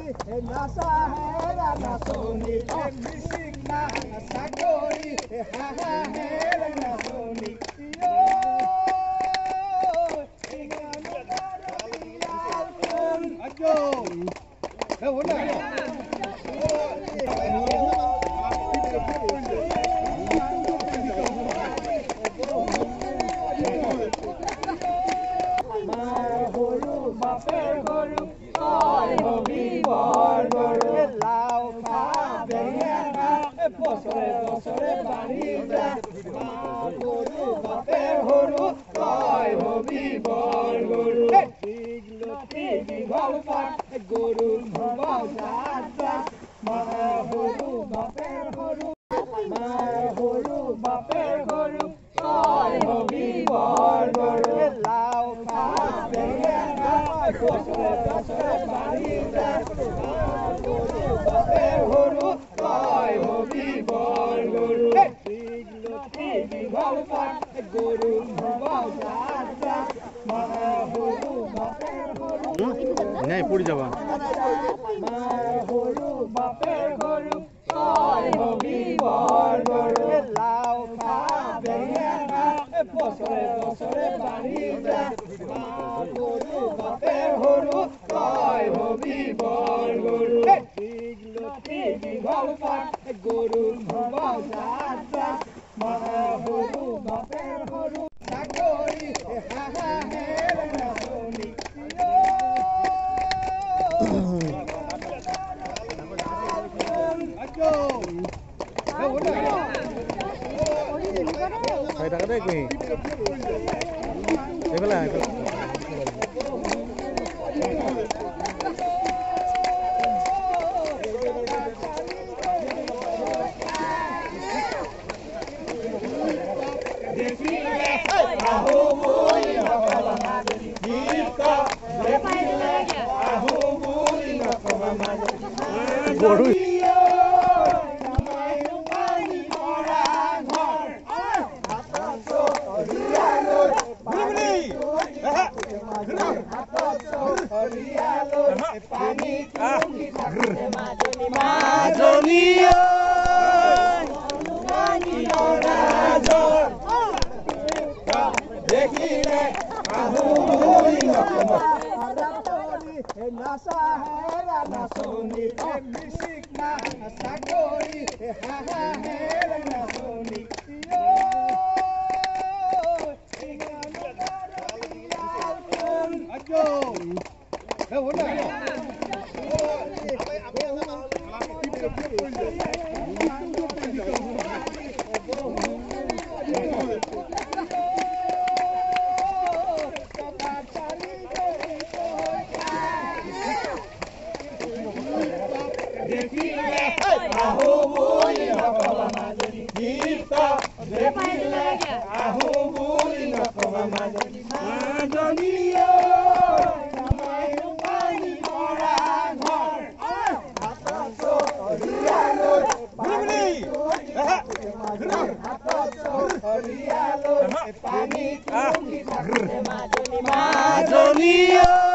Nasahera nasoni misikna sakori hahera nasoni yo ajo hola বছরে বছরে বাড়ি যায় মা গরু বাপের হরু তয় হবি বর গরু লতি দীঘল পাট গরুর ভবাও যাত্রা মা গরু বাপের হরু মা গরু বাপের হরু তয় হবি বর গরু লাউ খাবে বছরে বছরে বাড়ি যায় মা গরু বাপের হরু তয় হবি বর গরু লতি দীঘল পাট গরুর ভবাও যাত্রা মা গরু বাপের হরু নাই পড়ে যাবা মা গরু বাপের গরু তয় হবি বর গরু লাউ খাবে বছরে বছরে বাড়ি যায় মা গরু বাপের হরু তয় হবি বর গরু লতি দীঘল পাট গরুর ভবাও যাত্রা মা গরু বাপের হরু চাকরি হাহাহের নাচনি Saya dah kata ni. Saya belah. Boru. Nasahera nasoni misikna sakori hahahera nasoni yo ajo hola Majonio